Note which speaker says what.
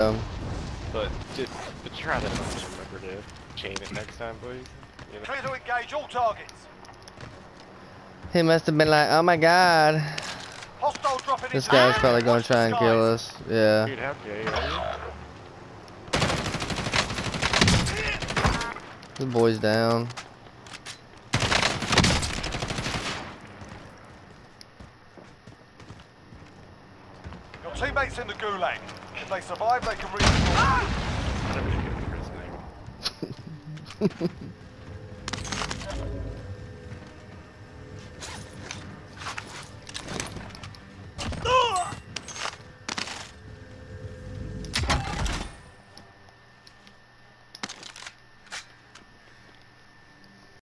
Speaker 1: But try that much. Remember to chain it next time, please. You know?
Speaker 2: Clear to engage all targets.
Speaker 3: He must have been like, oh my god.
Speaker 2: Hostile dropping
Speaker 3: This
Speaker 2: into
Speaker 3: guy's
Speaker 2: the
Speaker 3: probably
Speaker 2: area.
Speaker 3: gonna
Speaker 2: Watch
Speaker 3: try
Speaker 2: the
Speaker 3: and kill
Speaker 2: skies.
Speaker 3: us. Yeah.
Speaker 1: Dude, how dare you?
Speaker 3: The boy's down.
Speaker 2: Your teammates in the gulag. If they survive, they can redeploy.
Speaker 1: I never did get the first name.